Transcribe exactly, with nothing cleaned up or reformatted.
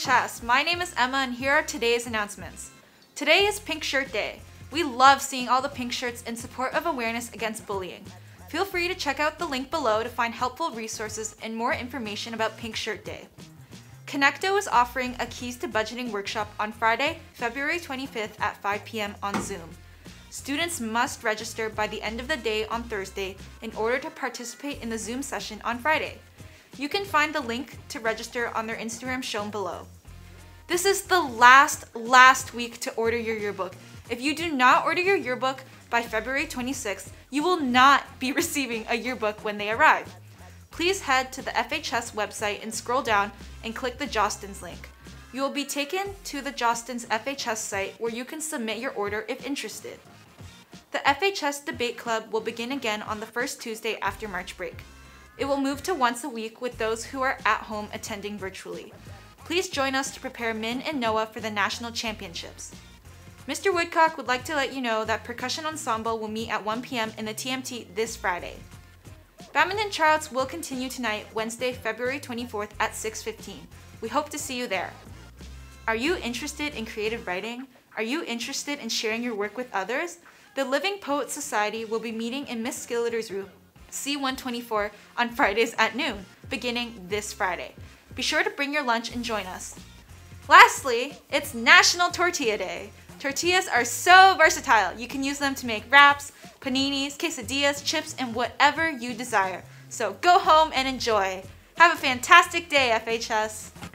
H S, my name is Emma and here are today's announcements. Today is Pink Shirt Day. We love seeing all the pink shirts in support of awareness against bullying. Feel free to check out the link below to find helpful resources and more information about Pink Shirt Day. Connecto is offering a Keys to Budgeting workshop on Friday, February twenty-fifth at five p m on Zoom. Students must register by the end of the day on Thursday in order to participate in the Zoom session on Friday. You can find the link to register on their Instagram shown below. This is the last, last week to order your yearbook. If you do not order your yearbook by February twenty-sixth, you will not be receiving a yearbook when they arrive. Please head to the F H S website and scroll down and click the Jostens link. You will be taken to the Jostens F H S site where you can submit your order if interested. The F H S Debate Club will begin again on the first Tuesday after March break. It will move to once a week with those who are at home attending virtually. Please join us to prepare Min and Noah for the national championships. Mister Woodcock would like to let you know that Percussion Ensemble will meet at one p m in the T M T this Friday. Badminton tryouts will continue tonight, Wednesday, February twenty-fourth at six fifteen. We hope to see you there. Are you interested in creative writing? Are you interested in sharing your work with others? The Living Poets Society will be meeting in Miss Skilleter's room, C one twenty-four, on Fridays at noon, beginning this Friday. Be sure to bring your lunch and join us. Lastly, it's National Tortilla Day. Tortillas are so versatile. You can use them to make wraps, paninis, quesadillas, chips, and whatever you desire. So go home and enjoy. Have a fantastic day, F H S.